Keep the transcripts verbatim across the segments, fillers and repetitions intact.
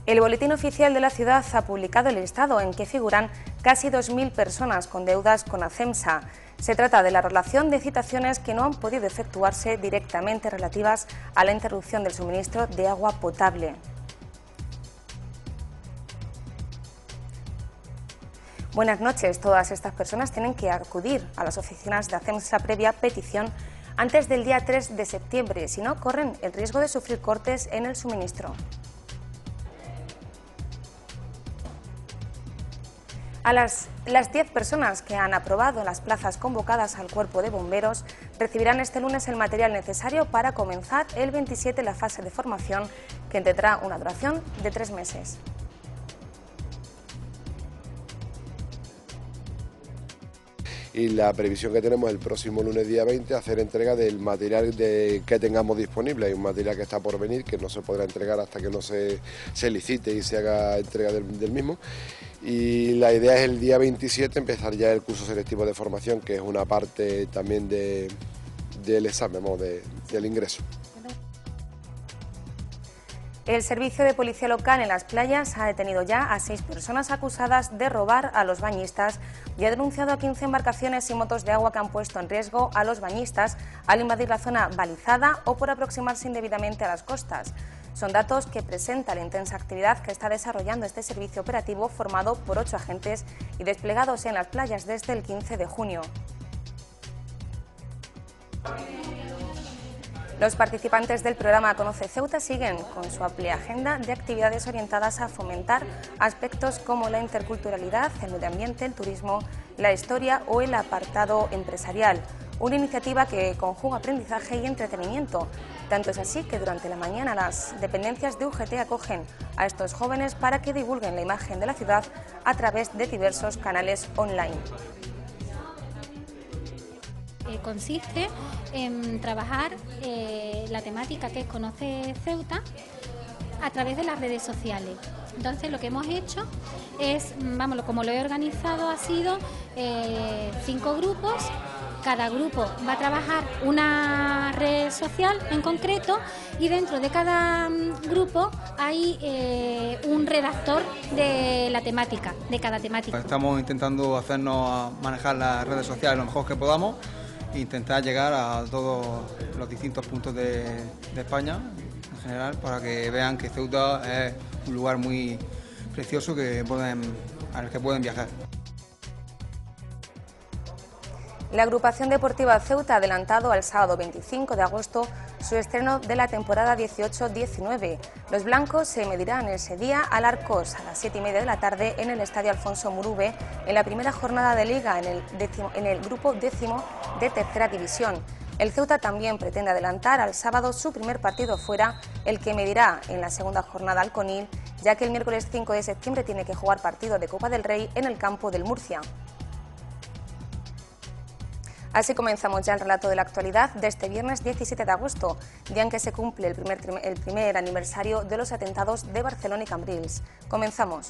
El Boletín Oficial de la Ciudad ha publicado el listado en que figuran casi dos mil personas con deudas con ACEMSA. Se trata de la relación de citaciones que no han podido efectuarse directamente relativas a la interrupción del suministro de agua potable. Buenas noches. Todas estas personas tienen que acudir a las oficinas de ACEMSA previa petición antes del día tres de septiembre, si no corren el riesgo de sufrir cortes en el suministro. A las, las diez personas que han aprobado las plazas convocadas al Cuerpo de Bomberos recibirán este lunes el material necesario para comenzar el veintisiete la fase de formación, que tendrá una duración de tres meses. Y la previsión que tenemos el próximo lunes día veinte, hacer entrega del material de, que tengamos disponible. Hay un material que está por venir, que no se podrá entregar hasta que no se, se licite y se haga entrega del, del mismo. Y la idea es el día veintisiete empezar ya el curso selectivo de formación, que es una parte también de, del examen, ¿no? de, del ingreso. El Servicio de Policía Local en las playas ha detenido ya a seis personas acusadas de robar a los bañistas y ha denunciado a quince embarcaciones y motos de agua que han puesto en riesgo a los bañistas al invadir la zona balizada o por aproximarse indebidamente a las costas. Son datos que presentan la intensa actividad que está desarrollando este servicio operativo formado por ocho agentes y desplegados en las playas desde el quince de junio. Los participantes del programa Conoce Ceuta siguen con su amplia agenda de actividades orientadas a fomentar aspectos como la interculturalidad, el medio ambiente, el turismo, la historia o el apartado empresarial. Una iniciativa que conjuga aprendizaje y entretenimiento. Tanto es así que durante la mañana las dependencias de U G T acogen a estos jóvenes para que divulguen la imagen de la ciudad a través de diversos canales online. Eh, consiste en trabajar eh, la temática que es Conoce Ceuta a través de las redes sociales. Entonces lo que hemos hecho es, vamos, como lo he organizado ha sido eh, cinco grupos. Cada grupo va a trabajar una red social en concreto y dentro de cada grupo hay eh, un redactor de la temática, de cada temática. Estamos intentando hacernos a manejar las redes sociales lo mejor que podamos e intentar llegar a todos los distintos puntos de, de España en general para que vean que Ceuta es un lugar muy precioso que pueden, al que pueden viajar. La agrupación deportiva Ceuta ha adelantado al sábado veinticinco de agosto su estreno de la temporada dieciocho diecinueve. Los blancos se medirán ese día al Arcos a las siete y media de la tarde en el Estadio Alfonso Murube en la primera jornada de Liga en el, décimo, en el grupo décimo de tercera división. El Ceuta también pretende adelantar al sábado su primer partido fuera, el que medirá en la segunda jornada al Conil, ya que el miércoles cinco de septiembre tiene que jugar partido de Copa del Rey en el campo del Murcia. Así comenzamos ya el relato de la actualidad de este viernes diecisiete de agosto, día en que se cumple el primer, el primer aniversario de los atentados de Barcelona y Cambrils. Comenzamos.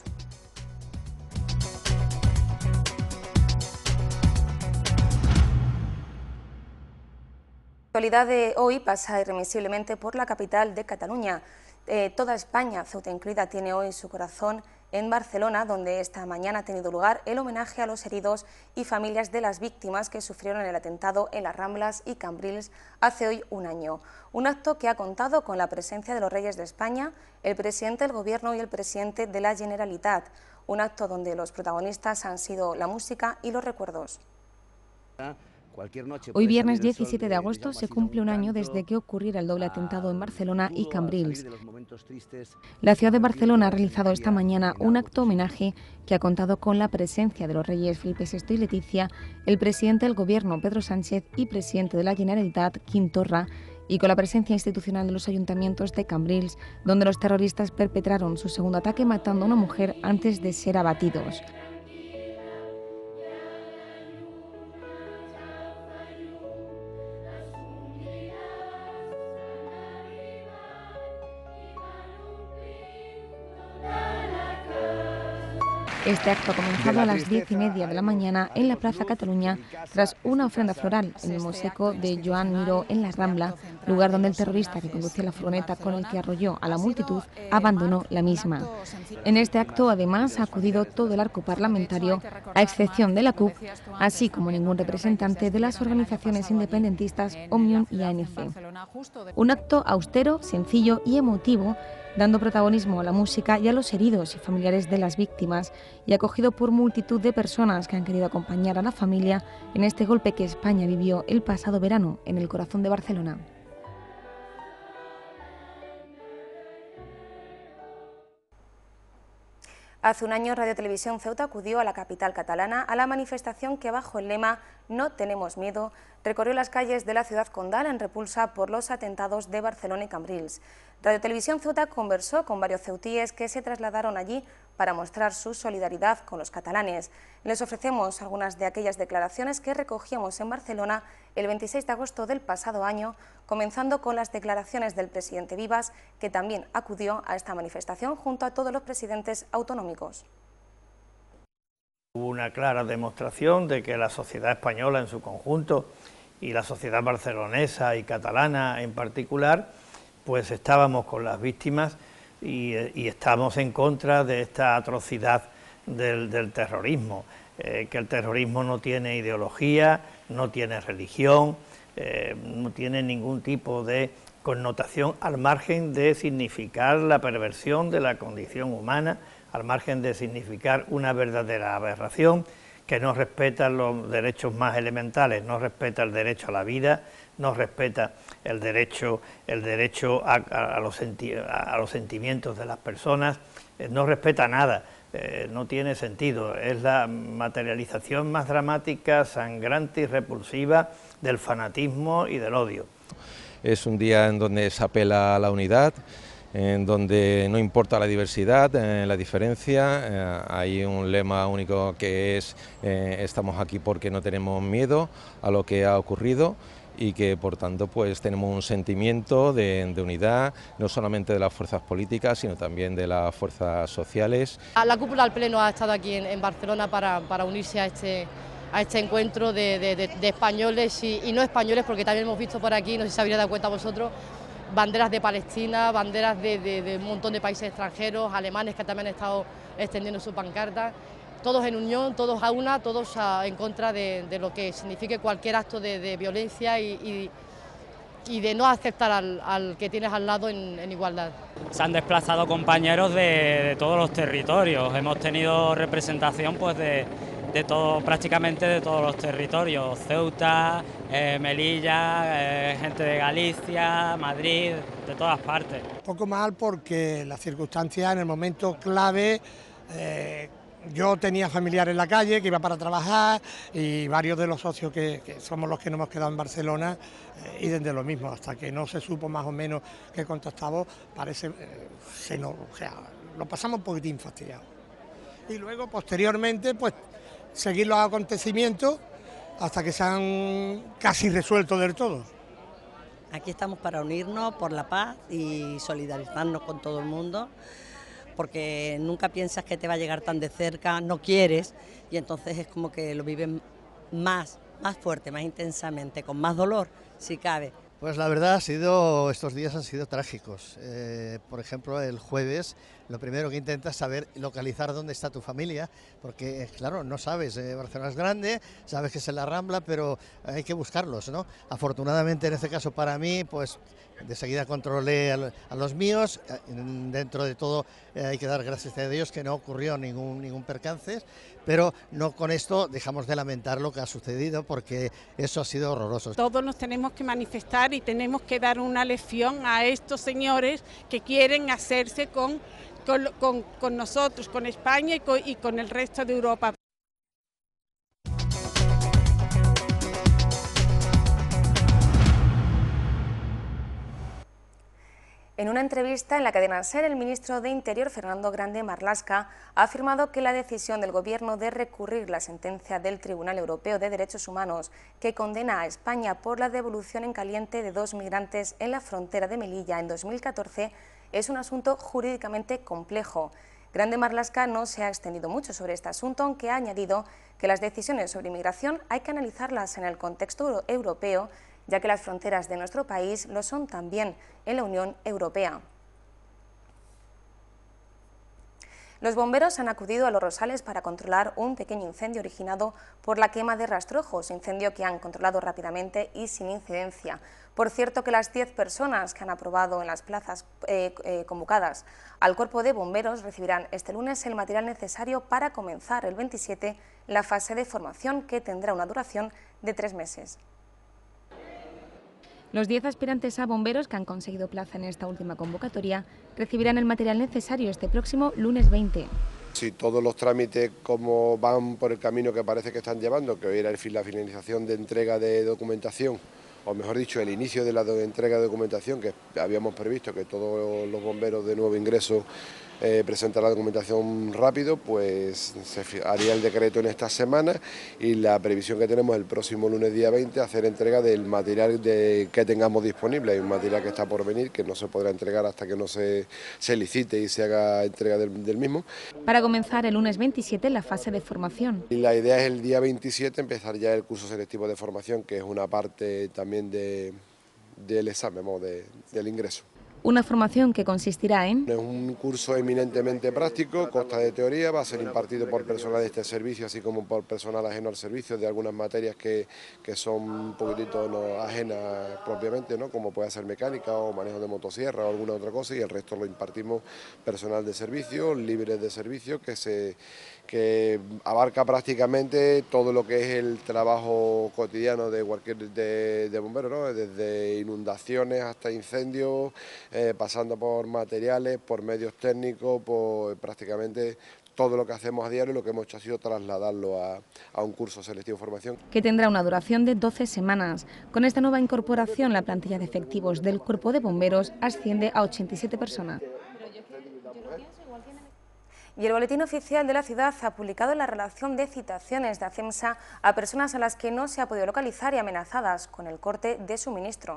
La actualidad de hoy pasa irremisiblemente por la capital de Cataluña. Eh, toda España, Ceuta incluida, tiene hoy su corazón en Barcelona, donde esta mañana ha tenido lugar el homenaje a los heridos y familias de las víctimas que sufrieron el atentado en las Ramblas y Cambrils hace hoy un año. Un acto que ha contado con la presencia de los reyes de España, el presidente del Gobierno y el presidente de la Generalitat. Un acto donde los protagonistas han sido la música y los recuerdos. Hoy viernes diecisiete de agosto se cumple un año desde que ocurriera el doble atentado en Barcelona y Cambrils. La ciudad de Barcelona ha realizado esta mañana un acto homenaje que ha contado con la presencia de los reyes Felipe sexto y Leticia, el presidente del Gobierno Pedro Sánchez y presidente de la Generalitat Quim Torra, y con la presencia institucional de los ayuntamientos de Cambrils, donde los terroristas perpetraron su segundo ataque matando a una mujer antes de ser abatidos. Este acto ha comenzado a las diez y media de la mañana en la Plaza Cataluña tras una ofrenda floral en el mosaico de Joan Miró en la Rambla, lugar donde el terrorista que conducía la furgoneta con el que arrolló a la multitud abandonó la misma. En este acto además ha acudido todo el arco parlamentario, a excepción de la C U P, así como ningún representante de las organizaciones independentistas Òmnium y A N C. Un acto austero, sencillo y emotivo, dando protagonismo a la música y a los heridos y familiares de las víctimas, y acogido por multitud de personas que han querido acompañar a la familia en este golpe que España vivió el pasado verano en el corazón de Barcelona. Hace un año Radio Televisión Ceuta acudió a la capital catalana a la manifestación que bajo el lema "No tenemos miedo" recorrió las calles de la ciudad condal en repulsa por los atentados de Barcelona y Cambrils. Radio Televisión Ceuta conversó con varios ceutíes que se trasladaron allí para mostrar su solidaridad con los catalanes. Les ofrecemos algunas de aquellas declaraciones que recogíamos en Barcelona el veintiséis de agosto del pasado año, comenzando con las declaraciones del presidente Vivas, que también acudió a esta manifestación junto a todos los presidentes autonómicos. Hubo una clara demostración de que la sociedad española en su conjunto y la sociedad barcelonesa y catalana en particular, pues estábamos con las víctimas y, y estamos en contra de esta atrocidad del, del terrorismo, eh, que el terrorismo no tiene ideología, no tiene religión, eh, no tiene ningún tipo de connotación al margen de significar la perversión de la condición humana, al margen de significar una verdadera aberración que no respeta los derechos más elementales, no respeta el derecho a la vida, no respeta el derecho, el derecho a, a, a, los, senti a los sentimientos de las personas, eh, no respeta nada, eh, no tiene sentido, es la materialización más dramática, sangrante y repulsiva del fanatismo y del odio. Es un día en donde se apela a la unidad, en donde no importa la diversidad, eh, la diferencia, eh, hay un lema único que es eh, estamos aquí porque no tenemos miedo a lo que ha ocurrido y que por tanto pues tenemos un sentimiento de, de unidad, no solamente de las fuerzas políticas sino también de las fuerzas sociales. La cúpula del Pleno ha estado aquí en, en Barcelona para, para unirse a este, a este encuentro de, de, de, de españoles y, y no españoles, porque también hemos visto por aquí, no sé si se habría dado cuenta vosotros, banderas de Palestina, banderas de, de, de un montón de países extranjeros, alemanes que también han estado extendiendo su pancarta, todos en unión, todos a una, todos a, en contra de, de lo que signifique cualquier acto de, de violencia y, y, y de no aceptar al, al que tienes al lado en, en igualdad. Se han desplazado compañeros de, de todos los territorios, hemos tenido representación pues de, de todo, prácticamente de todos los territorios, Ceuta, eh, Melilla, eh, gente de Galicia, Madrid, de todas partes. Un poco mal porque las circunstancias en el momento clave, eh, yo tenía familiares en la calle que iba para trabajar y varios de los socios que, que somos los que nos hemos quedado en Barcelona eh, y desde lo mismo, hasta que no se supo más o menos qué contactaba, parece, eh, se nos, o sea, lo pasamos un poquitín fastidiado. Y luego posteriormente pues seguir los acontecimientos hasta que se han casi resuelto del todo. Aquí estamos para unirnos por la paz y solidarizarnos con todo el mundo, porque nunca piensas que te va a llegar tan de cerca, no quieres, y entonces es como que lo viven más, más fuerte, más intensamente, con más dolor, si cabe. Pues la verdad ha sido, estos días han sido trágicos. Eh, por ejemplo, el jueves lo primero que intentas es saber localizar dónde está tu familia, porque claro, no sabes, eh, Barcelona es grande, sabes que es en la Rambla, pero hay que buscarlos, ¿no? Afortunadamente en este caso para mí, pues de seguida controlé a, a los míos, dentro de todo eh, hay que dar gracias a Dios que no ocurrió ningún, ningún percance, pero no con esto dejamos de lamentar lo que ha sucedido, porque eso ha sido horroroso. Todos nos tenemos que manifestar y tenemos que dar una lección a estos señores que quieren hacerse con, con, con, con nosotros, con España y con, y con el resto de Europa. En una entrevista en la cadena SER, el ministro de Interior, Fernando Grande Marlaska, ha afirmado que la decisión del Gobierno de recurrir la sentencia del Tribunal Europeo de Derechos Humanos que condena a España por la devolución en caliente de dos migrantes en la frontera de Melilla en dos mil catorce es un asunto jurídicamente complejo. Grande Marlaska no se ha extendido mucho sobre este asunto, aunque ha añadido que las decisiones sobre inmigración hay que analizarlas en el contexto europeo, ya que las fronteras de nuestro país lo son también en la Unión Europea. Los bomberos han acudido a Los Rosales para controlar un pequeño incendio originado por la quema de rastrojos, incendio que han controlado rápidamente y sin incidencia. Por cierto que las diez personas que han aprobado en las plazas eh, eh, convocadas al Cuerpo de Bomberos recibirán este lunes el material necesario para comenzar el veintisiete la fase de formación, que tendrá una duración de tres meses. Los diez aspirantes a bomberos que han conseguido plaza en esta última convocatoria recibirán el material necesario este próximo lunes veinte. Si todos los trámites como van por el camino que parece que están llevando, que hoy era la finalización de entrega de documentación, o mejor dicho, el inicio de la entrega de documentación, que habíamos previsto que todos los bomberos de nuevo ingreso eh, presentan la documentación rápido, pues se haría el decreto en esta semana y la previsión que tenemos el próximo lunes día veinte hacer entrega del material de, que tengamos disponible. Hay un material que está por venir que no se podrá entregar hasta que no se, se licite y se haga entrega del, del mismo. Para comenzar el lunes veintisiete la fase de formación. Y la idea es el día veintisiete empezar ya el curso selectivo de formación, que es una parte también de, del examen, de, del ingreso. Una formación que consistirá en... Es un curso eminentemente práctico, consta de teoría, va a ser impartido por personal de este servicio, así como por personal ajeno al servicio, de algunas materias que, que son un poquitito no, ajenas propiamente, ¿no? Como puede ser mecánica o manejo de motosierra o alguna otra cosa, y el resto lo impartimos personal de servicio, libres de servicio, que, se, que abarca prácticamente todo lo que es el trabajo cotidiano de cualquier de, de bombero, ¿no? Desde inundaciones hasta incendios, Eh, pasando por materiales, por medios técnicos, por prácticamente todo lo que hacemos a diario. Lo que hemos hecho ha sido trasladarlo a, a un curso selectivo de formación. Que tendrá una duración de doce semanas. Con esta nueva incorporación, la plantilla de efectivos del Cuerpo de Bomberos asciende a ochenta y siete personas. Y el Boletín Oficial de la Ciudad ha publicado la relación de citaciones de ACEMSA a personas a las que no se ha podido localizar y amenazadas con el corte de suministro.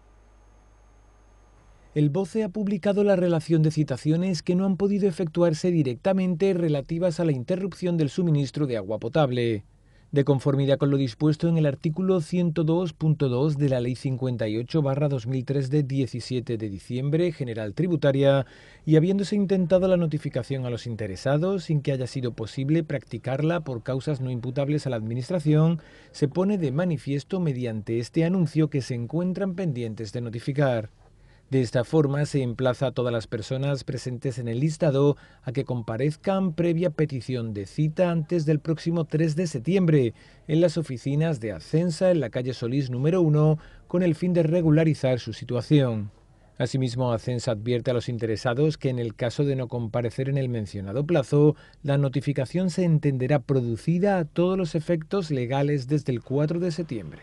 El BOCE ha publicado la relación de citaciones que no han podido efectuarse directamente relativas a la interrupción del suministro de agua potable. De conformidad con lo dispuesto en el artículo ciento dos punto dos de la Ley cincuenta y ocho barra dos mil tres de diecisiete de diciembre, General Tributaria, y habiéndose intentado la notificación a los interesados sin que haya sido posible practicarla por causas no imputables a la Administración, se pone de manifiesto mediante este anuncio que se encuentran pendientes de notificar. De esta forma, se emplaza a todas las personas presentes en el listado a que comparezcan previa petición de cita antes del próximo tres de septiembre en las oficinas de ACEMSA en la calle Solís número uno, con el fin de regularizar su situación. Asimismo, ACEMSA advierte a los interesados que en el caso de no comparecer en el mencionado plazo, la notificación se entenderá producida a todos los efectos legales desde el cuatro de septiembre.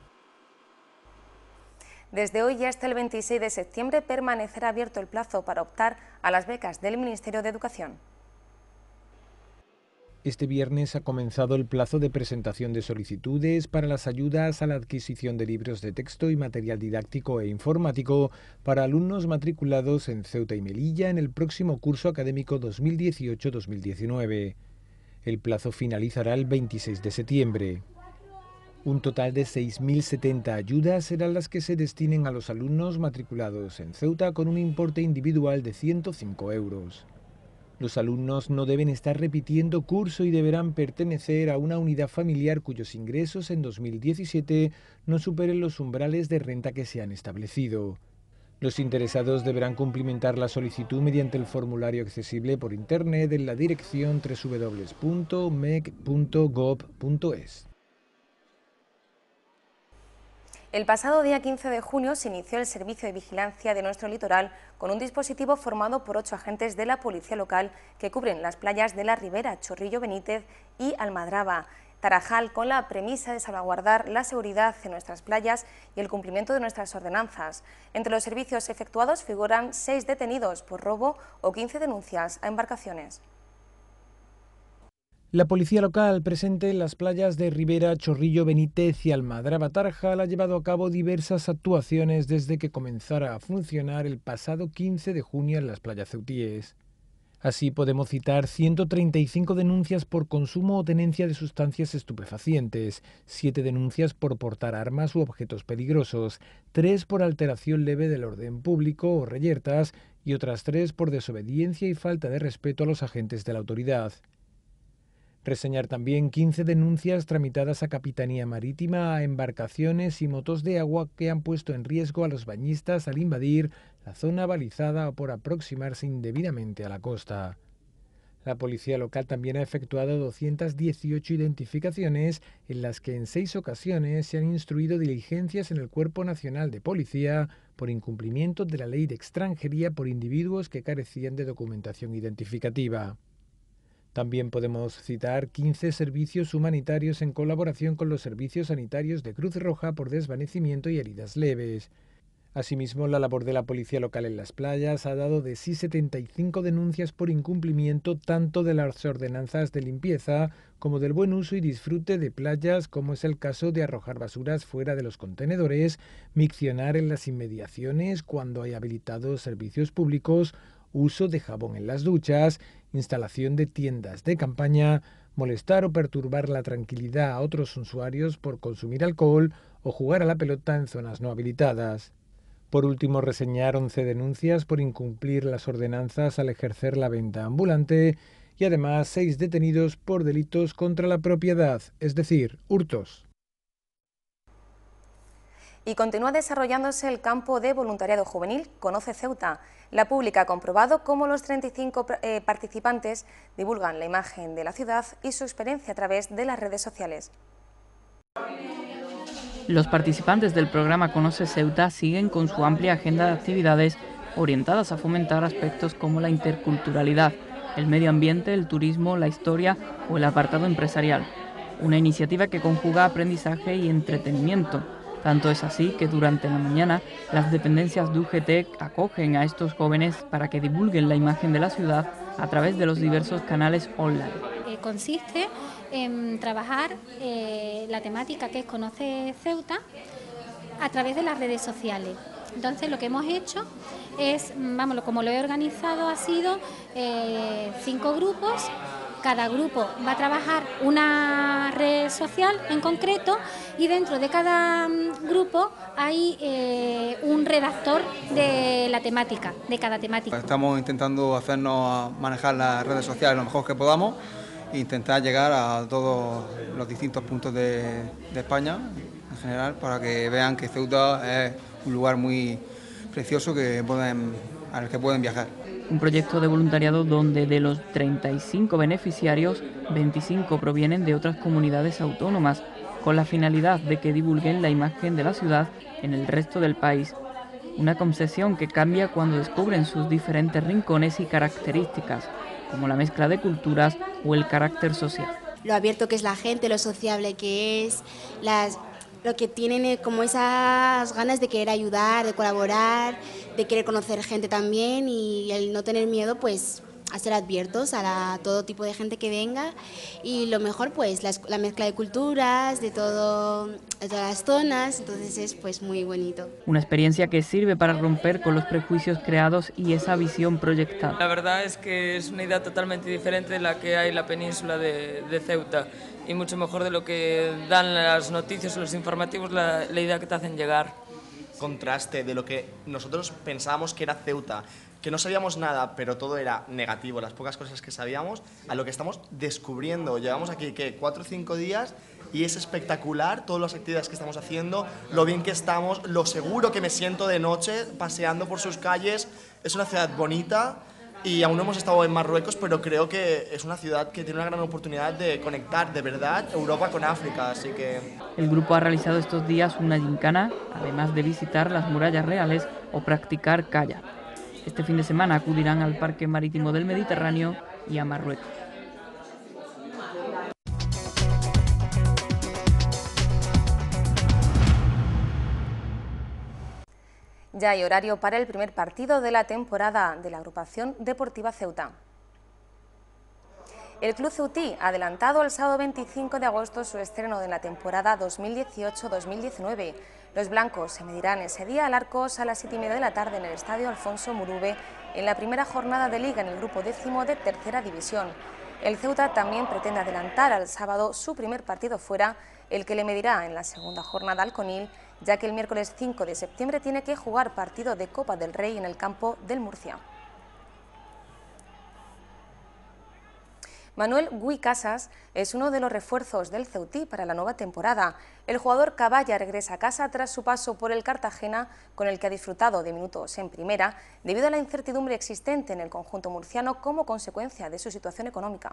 Desde hoy y hasta el veintiséis de septiembre permanecerá abierto el plazo para optar a las becas del Ministerio de Educación. Este viernes ha comenzado el plazo de presentación de solicitudes para las ayudas a la adquisición de libros de texto y material didáctico e informático para alumnos matriculados en Ceuta y Melilla en el próximo curso académico dos mil dieciocho dos mil diecinueve. El plazo finalizará el veintiséis de septiembre. Un total de seis mil setenta ayudas serán las que se destinen a los alumnos matriculados en Ceuta con un importe individual de ciento cinco euros. Los alumnos no deben estar repitiendo curso y deberán pertenecer a una unidad familiar cuyos ingresos en dos mil diecisiete no superen los umbrales de renta que se han establecido. Los interesados deberán cumplimentar la solicitud mediante el formulario accesible por Internet en la dirección doble u doble u doble u punto m e c punto gov punto es. El pasado día quince de junio se inició el servicio de vigilancia de nuestro litoral con un dispositivo formado por ocho agentes de la policía local que cubren las playas de La Ribera, Chorrillo Benítez y Almadraba, Tarajal, con la premisa de salvaguardar la seguridad en nuestras playas y el cumplimiento de nuestras ordenanzas. Entre los servicios efectuados figuran seis detenidos por robo o quince denuncias a embarcaciones. La policía local presente en las playas de Ribera, Chorrillo Benítez y Almadraba Tarajal ha llevado a cabo diversas actuaciones desde que comenzara a funcionar el pasado quince de junio en las playas ceutíes. Así podemos citar ciento treinta y cinco denuncias por consumo o tenencia de sustancias estupefacientes, siete denuncias por portar armas u objetos peligrosos, tres por alteración leve del orden público o reyertas y otras tres por desobediencia y falta de respeto a los agentes de la autoridad. Reseñar también quince denuncias tramitadas a Capitanía Marítima a embarcaciones y motos de agua que han puesto en riesgo a los bañistas al invadir la zona balizada o por aproximarse indebidamente a la costa. La policía local también ha efectuado doscientas dieciocho identificaciones en las que en seis ocasiones se han instruido diligencias en el Cuerpo Nacional de Policía por incumplimiento de la ley de extranjería por individuos que carecían de documentación identificativa. También podemos citar quince servicios humanitarios en colaboración con los servicios sanitarios de Cruz Roja por desvanecimiento y heridas leves. Asimismo, la labor de la policía local en las playas ha dado de sí setenta y cinco denuncias por incumplimiento tanto de las ordenanzas de limpieza como del buen uso y disfrute de playas, como es el caso de arrojar basuras fuera de los contenedores, miccionar en las inmediaciones cuando hay habilitados servicios públicos, uso de jabón en las duchas, instalación de tiendas de campaña, molestar o perturbar la tranquilidad a otros usuarios por consumir alcohol o jugar a la pelota en zonas no habilitadas. Por último, reseñar once denuncias por incumplir las ordenanzas al ejercer la venta ambulante y además seis detenidos por delitos contra la propiedad, es decir, hurtos. Y continúa desarrollándose el campo de voluntariado juvenil Conoce Ceuta. La pública ha comprobado cómo los treinta y cinco eh, participantes divulgan la imagen de la ciudad y su experiencia a través de las redes sociales. Los participantes del programa Conoce Ceuta siguen con su amplia agenda de actividades orientadas a fomentar aspectos como la interculturalidad, el medio ambiente, el turismo, la historia o el apartado empresarial. Una iniciativa que conjuga aprendizaje y entretenimiento. Tanto es así que durante la mañana las dependencias de U G T acogen a estos jóvenes para que divulguen la imagen de la ciudad a través de los diversos canales online. Eh, consiste en trabajar eh, la temática que es Conoce Ceuta a través de las redes sociales. Entonces lo que hemos hecho es, vamos, como lo he organizado ha sido eh, cinco grupos. Cada grupo va a trabajar una red social en concreto y dentro de cada grupo hay eh, un redactor de la temática, de cada temática. Estamos intentando hacernos manejar las redes sociales lo mejor que podamos e intentar llegar a todos los distintos puntos de, de España en general para que vean que Ceuta es un lugar muy precioso que pueden, al que pueden viajar. Un proyecto de voluntariado donde de los treinta y cinco beneficiarios, veinticinco provienen de otras comunidades autónomas, con la finalidad de que divulguen la imagen de la ciudad en el resto del país. Una concepción que cambia cuando descubren sus diferentes rincones y características, como la mezcla de culturas o el carácter social. Lo abierto que es la gente, lo sociable que es, las... lo que tienen como esas ganas de querer ayudar, de colaborar, de querer conocer gente también y el no tener miedo pues a ser abiertos a la, todo tipo de gente que venga y lo mejor pues la, la mezcla de culturas, de, todo, de todas las zonas, entonces es pues muy bonito. Una experiencia que sirve para romper con los prejuicios creados y esa visión proyectada. La verdad es que es una idea totalmente diferente de la que hay en la península de, de Ceuta y mucho mejor de lo que dan las noticias o los informativos, la, la idea que te hacen llegar. Contraste de lo que nosotros pensábamos que era Ceuta, que no sabíamos nada, pero todo era negativo, las pocas cosas que sabíamos, a lo que estamos descubriendo. Llevamos aquí, ¿qué? Cuatro o cinco días y es espectacular todas las actividades que estamos haciendo, lo bien que estamos, lo seguro que me siento de noche paseando por sus calles. Es una ciudad bonita y aún no hemos estado en Marruecos, pero creo que es una ciudad que tiene una gran oportunidad de conectar de verdad Europa con África, así que... El grupo ha realizado estos días una gincana, además de visitar las murallas reales o practicar kayak. Este fin de semana acudirán al Parque Marítimo del Mediterráneo y a Marruecos. Ya hay horario para el primer partido de la temporada de la agrupación deportiva Ceuta. El club ceutí ha adelantado el sábado veinticinco de agosto su estreno de la temporada dos mil dieciocho dos mil diecinueve. Los blancos se medirán ese día al Arcos a las siete y media de la tarde en el estadio Alfonso Murube en la primera jornada de Liga en el grupo décimo de Tercera División. El Ceuta también pretende adelantar al sábado su primer partido fuera, el que le medirá en la segunda jornada al Conil, ya que el miércoles cinco de septiembre tiene que jugar partido de Copa del Rey en el campo del Murcia. Manuel Gui Casas es uno de los refuerzos del Ceutí para la nueva temporada. El jugador caballa regresa a casa tras su paso por el Cartagena, con el que ha disfrutado de minutos en primera, debido a la incertidumbre existente en el conjunto murciano como consecuencia de su situación económica.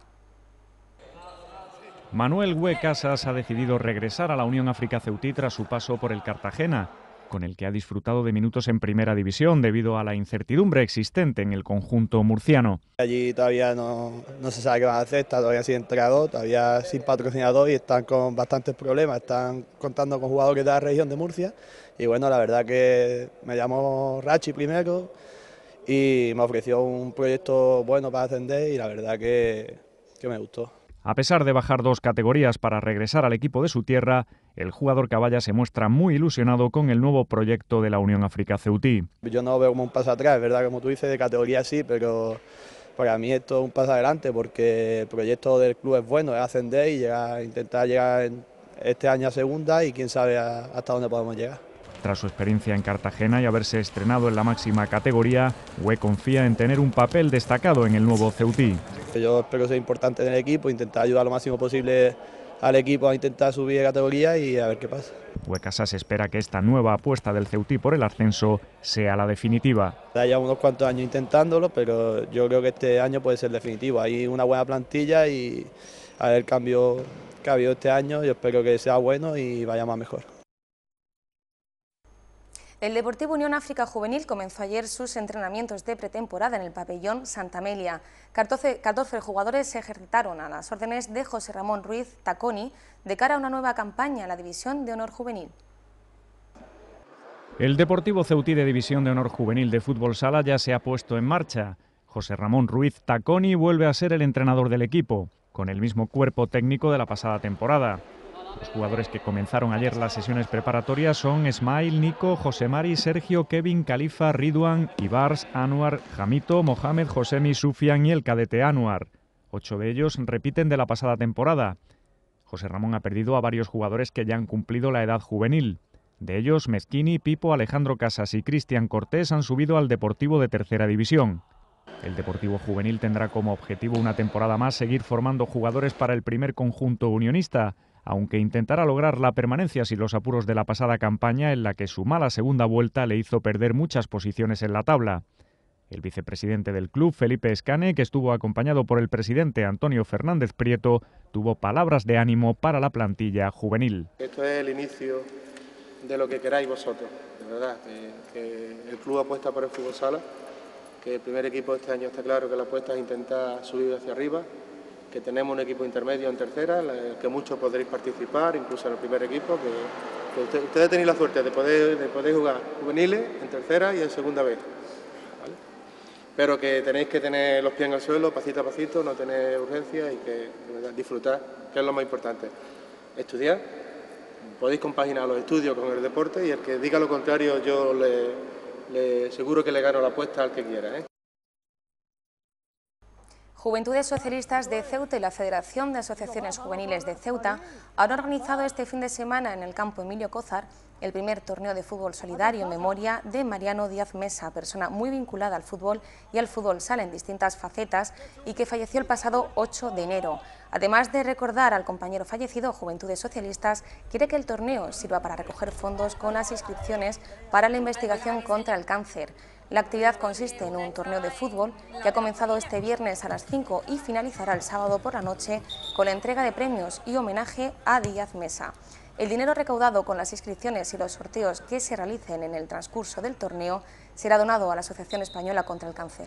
Manuel Gui Casas ha decidido regresar a la Unión África Ceutí tras su paso por el Cartagena, con el que ha disfrutado de minutos en primera división debido a la incertidumbre existente en el conjunto murciano. Allí todavía no, no se sabe qué van a hacer, está todavía sin entrenador, todavía sin patrocinador y están con bastantes problemas, están contando con jugadores de la región de Murcia y bueno, la verdad que me llamó Rachi primero y me ofreció un proyecto bueno para ascender y la verdad que, que me gustó. A pesar de bajar dos categorías para regresar al equipo de su tierra, el jugador caballa se muestra muy ilusionado con el nuevo proyecto de la Unión África Ceutí. Yo no veo como un paso atrás, es verdad, como tú dices, de categoría sí, pero para mí esto es un paso adelante porque el proyecto del club es bueno, es ascender y llegar, intentar llegar este año a segunda y quién sabe a, hasta dónde podemos llegar. Tras su experiencia en Cartagena y haberse estrenado en la máxima categoría, Gui confía en tener un papel destacado en el nuevo Ceutí. Yo espero ser importante en el equipo, intentar ayudar lo máximo posible al equipo a intentar subir de categoría y a ver qué pasa. Gui Casas espera que esta nueva apuesta del Ceutí por el ascenso sea la definitiva. Ya unos cuantos años intentándolo, pero yo creo que este año puede ser definitivo. Hay una buena plantilla y a ver el cambio que ha habido este año, yo espero que sea bueno y vaya más mejor. El Deportivo Unión África Juvenil comenzó ayer sus entrenamientos de pretemporada en el pabellón Santa Amelia. catorce, catorce jugadores se ejercitaron a las órdenes de José Ramón Ruiz Taconi de cara a una nueva campaña en la División de Honor Juvenil. El Deportivo Ceutí de División de Honor Juvenil de Fútbol Sala ya se ha puesto en marcha. José Ramón Ruiz Taconi vuelve a ser el entrenador del equipo, con el mismo cuerpo técnico de la pasada temporada. Los jugadores que comenzaron ayer las sesiones preparatorias son Esmail, Nico, José Mari, Sergio, Kevin, Califa, Ridwan, Ibars, Anuar, Jamito, Mohamed, Josemi, Sufian y el cadete Anuar. Ocho de ellos repiten de la pasada temporada. José Ramón ha perdido a varios jugadores que ya han cumplido la edad juvenil. De ellos, Mezquini, Pipo, Alejandro Casas y Cristian Cortés han subido al Deportivo de Tercera División. El Deportivo Juvenil tendrá como objetivo una temporada más seguir formando jugadores para el primer conjunto unionista, aunque intentará lograr la permanencia sin los apuros de la pasada campaña en la que su mala segunda vuelta le hizo perder muchas posiciones en la tabla. El vicepresidente del club, Felipe Escane, que estuvo acompañado por el presidente Antonio Fernández Prieto, tuvo palabras de ánimo para la plantilla juvenil. Esto es el inicio de lo que queráis vosotros, de verdad, que, que el club apuesta por el fútbol sala, que el primer equipo este año está claro que la apuesta es intentar subir hacia arriba, que tenemos un equipo intermedio en tercera, en el que muchos podréis participar, incluso en el primer equipo, que, que usted, ustedes tenéis la suerte de poder, de poder jugar juveniles en tercera y en segunda vez, ¿vale? Pero que tenéis que tener los pies en el suelo, pasito a pasito, no tener urgencia y que de verdad, disfrutar, que es lo más importante. Estudiar, podéis compaginar los estudios con el deporte y el que diga lo contrario yo le, le seguro que le gano la apuesta al que quiera, ¿eh? Juventudes Socialistas de Ceuta y la Federación de Asociaciones Juveniles de Ceuta han organizado este fin de semana en el campo Emilio Cózar el primer torneo de fútbol solidario en memoria de Mariano Díaz Mesa, persona muy vinculada al fútbol y al fútbol sala en distintas facetas y que falleció el pasado ocho de enero. Además de recordar al compañero fallecido, Juventudes Socialistas quiere que el torneo sirva para recoger fondos con las inscripciones para la investigación contra el cáncer. La actividad consiste en un torneo de fútbol que ha comenzado este viernes a las cinco y finalizará el sábado por la noche con la entrega de premios y homenaje a Díaz Mesa. El dinero recaudado con las inscripciones y los sorteos que se realicen en el transcurso del torneo será donado a la Asociación Española contra el Cáncer.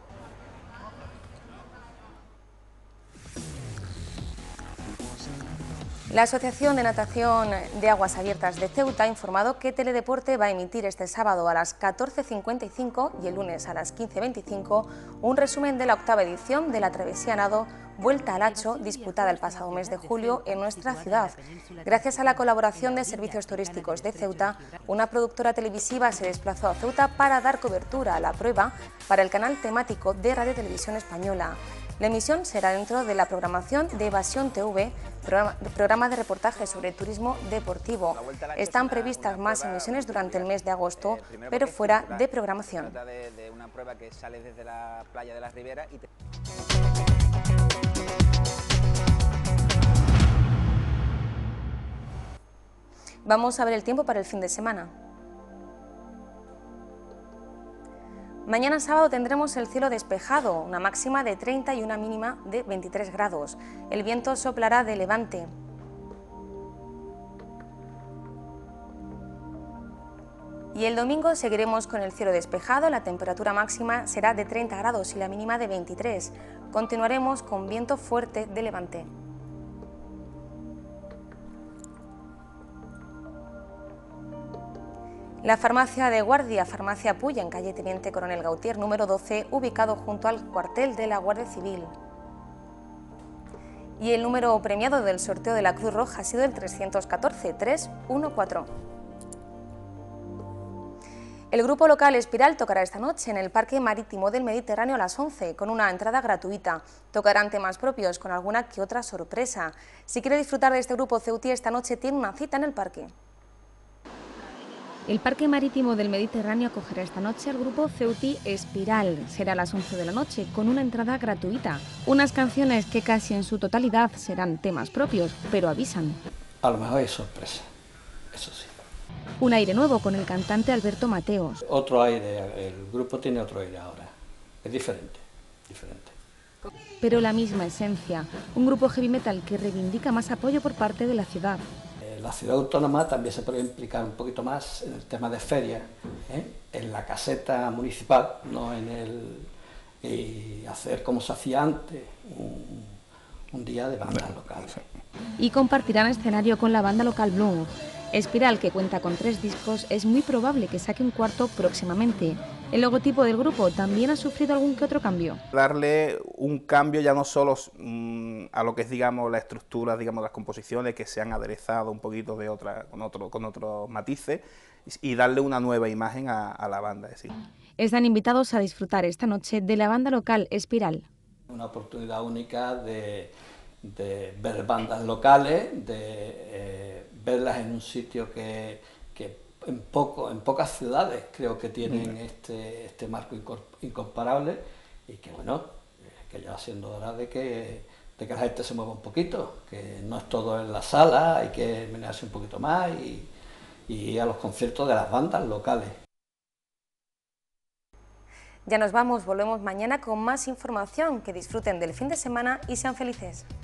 La Asociación de Natación de Aguas Abiertas de Ceuta ha informado que Teledeporte va a emitir este sábado a las catorce cincuenta y cinco y el lunes a las quince veinticinco un resumen de la octava edición de la Travesía Nado Vuelta al Hacho, disputada el pasado mes de julio en nuestra ciudad. Gracias a la colaboración de Servicios Turísticos de Ceuta, una productora televisiva se desplazó a Ceuta para dar cobertura a la prueba para el canal temático de Radio Televisión Española. La emisión será dentro de la programación de Evasión T V, programa, programa de reportaje sobre turismo deportivo. Están previstas más emisiones durante el mes de agosto, pero fuera de programación. De una prueba que sale desde la playa de la Ribera y te... Vamos a ver el tiempo para el fin de semana. Mañana sábado tendremos el cielo despejado, una máxima de treinta y una mínima de veintitrés grados. El viento soplará de levante. Y el domingo seguiremos con el cielo despejado, la temperatura máxima será de treinta grados y la mínima de veintitrés. Continuaremos con viento fuerte de levante. La farmacia de guardia, Farmacia Puya, en calle Teniente Coronel Gautier, número doce, ubicado junto al cuartel de la Guardia Civil. Y el número premiado del sorteo de la Cruz Roja ha sido el trescientos catorce, tres uno cuatro. El grupo local Espiral tocará esta noche en el Parque Marítimo del Mediterráneo a las once, con una entrada gratuita. Tocarán temas propios con alguna que otra sorpresa. Si quiere disfrutar de este grupo ceutí, esta noche tiene una cita en el parque. El Parque Marítimo del Mediterráneo acogerá esta noche al grupo ceutí Espiral. Será a las once de la noche, con una entrada gratuita. Unas canciones que casi en su totalidad serán temas propios, pero avisan. A lo mejor hay sorpresa, eso sí. Un aire nuevo con el cantante Alberto Mateos. Otro aire, el grupo tiene otro aire ahora. Es diferente, diferente. Pero la misma esencia. Un grupo heavy metal que reivindica más apoyo por parte de la ciudad. La ciudad autónoma también se puede implicar un poquito más en el tema de ferias, ¿eh? En la caseta municipal, no en el... y hacer como se hacía antes, un, un día de bandas locales. Y compartirán escenario con la banda local Bloom. Espiral, que cuenta con tres discos, es muy probable que saque un cuarto próximamente. El logotipo del grupo también ha sufrido algún que otro cambio. Darle un cambio ya no solo mmm, a lo que es, digamos, la estructura, digamos, las composiciones, que se han aderezado un poquito de otra, con, otro, con otros matices, y darle una nueva imagen a, a la banda. Es decir. Están invitados a disfrutar esta noche de la banda local Espiral. Una oportunidad única de, de ver bandas locales, de eh, verlas en un sitio que, que en, poco, en pocas ciudades creo que tienen este, este marco incomparable, y que bueno, que ya siendo hora de que, de que la gente se mueva un poquito, que no es todo en la sala, hay que menearse un poquito más y, y a los conciertos de las bandas locales. Ya nos vamos, volvemos mañana con más información. Que disfruten del fin de semana y sean felices.